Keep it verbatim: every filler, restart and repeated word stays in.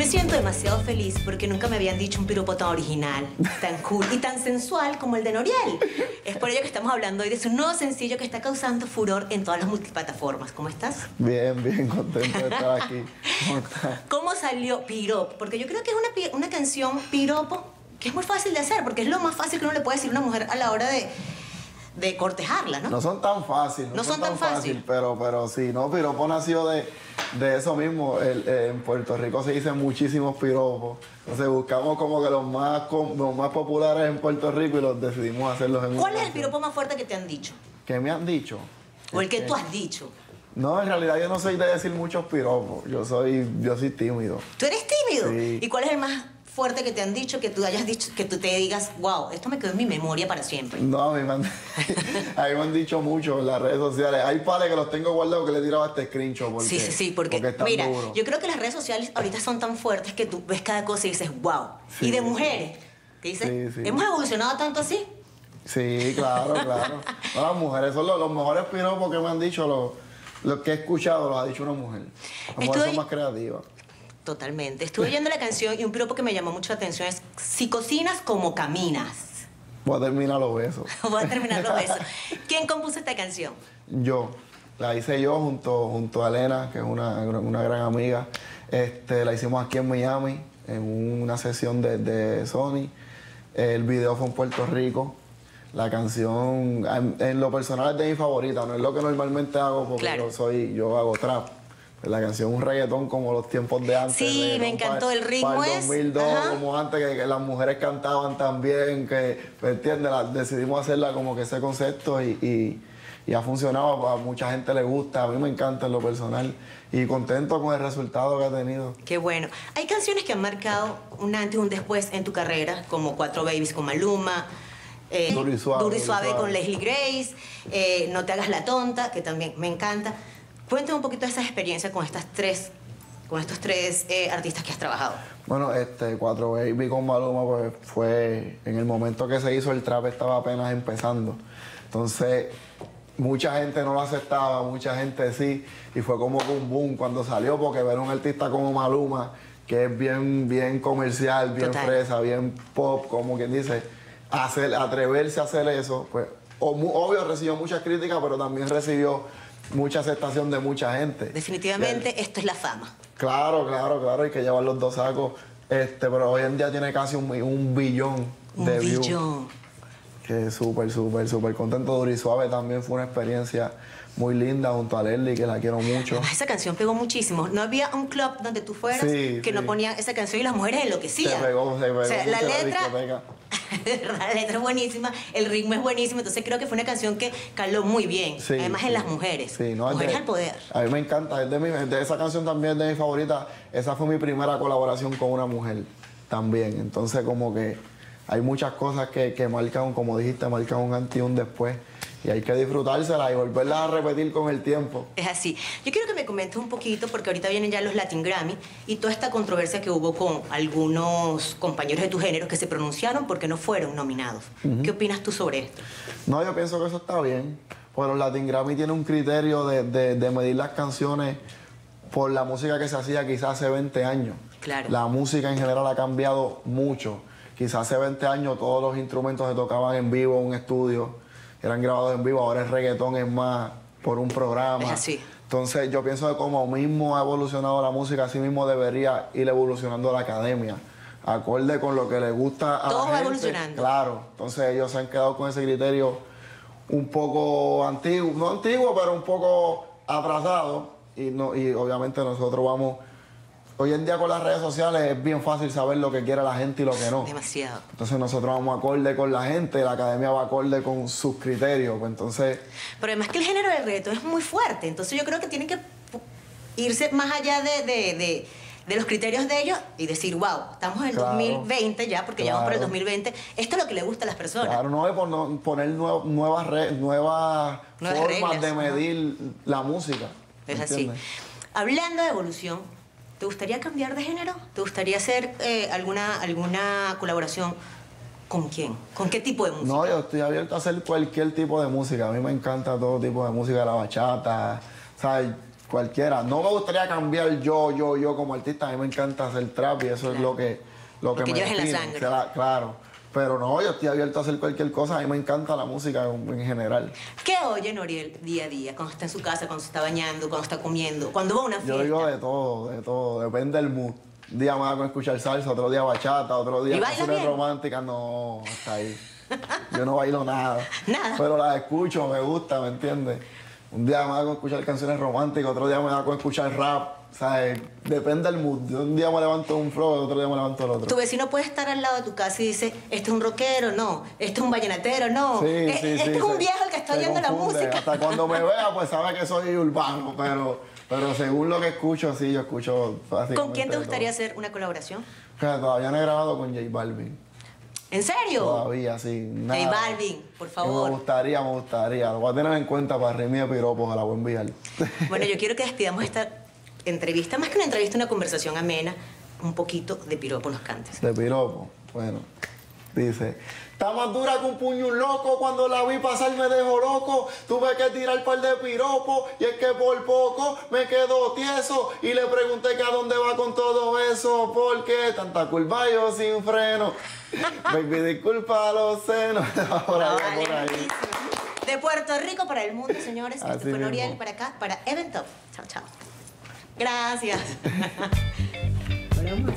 siento demasiado feliz porque nunca me habían dicho un piropo tan original, tan cool y tan sensual como el de Noriel. Es por ello que estamos hablando hoy de su nuevo sencillo que está causando furor en todas las multiplataformas. ¿Cómo estás? Bien, bien contento de estar aquí. ¿Cómo estás? ¿Cómo salió Piropo? Porque yo creo que es una, una canción piropo que es muy fácil de hacer, porque es lo más fácil que uno le puede decir a una mujer a la hora de... de cortejarla, ¿no? No son tan fáciles. No, no son, son tan fáciles. Fácil, pero, pero sí, no, piropo nació de, de eso mismo. El, eh, en Puerto Rico se dicen muchísimos piropos. Entonces buscamos como que los más, los más populares en Puerto Rico y los decidimos hacerlos en ¿Cuál es el piropo más fuerte que te han dicho? ¿Qué me han dicho? ¿O el que tú has dicho? No, en realidad yo no soy de decir muchos piropos. Yo soy, yo soy tímido. ¿Tú eres tímido? Sí. ¿Y cuál es el más fuerte que te han dicho, que tú hayas dicho, que tú te digas, wow, esto me quedó en mi memoria para siempre? No, a mí me han, a mí me han dicho mucho en las redes sociales. Hay padres que los tengo guardados que le he tirado este screenshot. Porque, sí, sí, sí, porque, porque mira, duro. Yo creo que las redes sociales ahorita son tan fuertes que tú ves cada cosa y dices, wow. Sí. Y de mujeres, que dices, sí, sí. ¿hemos evolucionado tanto así? Sí, claro, claro. No, las mujeres son los, los mejores piropos que me han dicho, los, los que he escuchado los ha dicho una mujer. Las mujeres son más creativas. Totalmente. Estuve oyendo la canción y un piropo que me llamó mucho la atención es si cocinas como caminas. Voy a terminar los besos. Voy a terminar los besos. ¿Quién compuso esta canción? Yo. La hice yo junto, junto a Elena, que es una, una gran amiga. Este, la hicimos aquí en Miami, en una sesión de, de Sony. El video fue en Puerto Rico. La canción, en, en lo personal, es de mi favorita. No es lo que normalmente hago porque claro. yo, soy, yo hago trap. La canción un reggaetón como los tiempos de antes. Sí, me encantó. El ritmo para el es... dos mil dos, ajá. Como antes, que, que las mujeres cantaban también, que, ¿me entiendes? La, decidimos hacerla como que ese concepto y, y, y ha funcionado. A mucha gente le gusta, a mí me encanta en lo personal y contento con el resultado que ha tenido. Qué bueno. Hay canciones que han marcado un antes y un después en tu carrera, como Cuatro Babies con Maluma, eh, Duro y Suave, Duro y Suave con Leslie Grace, eh, No te hagas la tonta, que también me encanta. Cuéntame un poquito de esa experiencia con estas tres, con estos tres eh, artistas que has trabajado. Bueno, este, Cuatro Baby con Maluma pues, fue en el momento que se hizo el trap estaba apenas empezando. Entonces, mucha gente no lo aceptaba, mucha gente sí, y fue como un boom cuando salió, porque ver a un artista como Maluma, que es bien, bien comercial, bien Total. fresa, bien pop, como quien dice, hacer, atreverse a hacer eso, pues obvio recibió muchas críticas, pero también recibió mucha aceptación de mucha gente. Definitivamente el, esto es la fama. Claro, claro, claro, hay que llevar los dos sacos. Este, pero hoy en día tiene casi un, un billón un de billón. views. Que súper, súper, súper contento. Duro y Suave también fue una experiencia muy linda junto a Leslie, que la quiero mucho. Además, esa canción pegó muchísimo. No había un club donde tú fueras sí, que sí. no ponían esa canción y las mujeres enloquecían. Se pegó, se pegó. O sea, la letra... La la letra es buenísima, el ritmo es buenísimo, entonces creo que fue una canción que caló muy bien, sí, además sí. en las mujeres, sí, no, mujeres de, al poder. A mí me encanta, es de, mi, de esa canción también es de mi favorita, esa fue mi primera colaboración con una mujer también, entonces como que hay muchas cosas que, que marcan, como dijiste, marcan un antes y un después. Y hay que disfrutársela y volverla a repetir con el tiempo. Es así. Yo quiero que me comentes un poquito, porque ahorita vienen ya los Latin Grammy y toda esta controversia que hubo con algunos compañeros de tu género que se pronunciaron porque no fueron nominados. Uh-huh. ¿Qué opinas tú sobre esto? No, yo pienso que eso está bien. Porque los Latin Grammy tienen un criterio de, de, de medir las canciones por la música que se hacía quizás hace veinte años. Claro. La música en general ha cambiado mucho. Quizás hace veinte años todos los instrumentos se tocaban en vivo en un estudio. Eran grabados en vivo, ahora el reggaetón es más por un programa. Es así. Entonces yo pienso que como mismo ha evolucionado la música, así mismo debería ir evolucionando la academia, acorde con lo que le gusta a Todo la gente. va evolucionando. Claro, entonces ellos se han quedado con ese criterio un poco antiguo, no antiguo, pero un poco atrasado. Y, no, y obviamente nosotros vamos... Hoy en día con las redes sociales es bien fácil saber lo que quiere la gente y lo que no. Demasiado. Entonces nosotros vamos acorde con la gente, la academia va acorde con sus criterios. Pues entonces... Pero además que el género del reggaetón es muy fuerte, entonces yo creo que tienen que irse más allá de, de, de, de los criterios de ellos y decir, wow, estamos en el claro, dos mil veinte ya, porque claro. ya vamos por el dos mil veinte, esto es lo que le gusta a las personas. Claro, no es por no, poner nuevas, nuevas, re, nuevas, nuevas formas reglas, de medir ¿no? la música. Es así. Hablando de evolución, ¿te gustaría cambiar de género? ¿Te gustaría hacer eh, alguna, alguna colaboración con quién? ¿Con qué tipo de música? No, yo estoy abierto a hacer cualquier tipo de música. A mí me encanta todo tipo de música, la bachata, ¿sabes? cualquiera. No me gustaría cambiar yo, yo, yo como artista. A mí me encanta hacer trap y eso claro. es lo que, lo que Porque me llevas en la define. sangre. O sea, claro. Pero no, yo estoy abierto a hacer cualquier cosa. A mí me encanta la música en, en general. ¿Qué oye Noriel día a día? Cuando está en su casa, cuando se está bañando, cuando está comiendo, cuando va a una fiesta. Yo digo de todo, de todo. Depende del mood. Un día me da con escuchar salsa, otro día bachata, otro día canciones románticas. No, hasta ahí. Yo no bailo nada. Nada. Pero las escucho, me gusta, ¿me entiendes? Un día me da con escuchar canciones románticas, otro día me da con escuchar rap. O sea, depende del mood. Yo un día me levanto un flow, otro día me levanto el otro. Tu vecino puede estar al lado de tu casa y dice, este es un rockero, no. Este es un vallenatero, no. Sí, e sí, este sí, es un se, viejo el que está oyendo la música. Hasta cuando me vea, pues sabe que soy urbano, pero, pero según lo que escucho, sí, yo escucho básicamente. ¿Con quién te gustaría todo. hacer una colaboración? O sea, todavía no he grabado con J Balvin. ¿En serio? Todavía, sí. Nada. J Balvin, por favor. Me gustaría, me gustaría. Lo voy a tener en cuenta para Remy de Piropos, a la voy a enviar. Bueno, yo quiero que despidamos esta entrevista, más que una entrevista, una conversación amena, un poquito de piropo nos cantes. De piropo, bueno, dice: está más dura que un puño un loco, cuando la vi pasar me dejó loco, tuve que tirar par de piropos y es que por poco me quedó tieso y le pregunté que a dónde va con todo eso, porque tanta curva yo sin freno, baby disculpa los senos. Por ahí, Vale, por ahí. buenísimo. De Puerto Rico para el mundo, señores. Así Este fue Noriel mismo. para acá, para Event Top. Chao, chao. Gracias.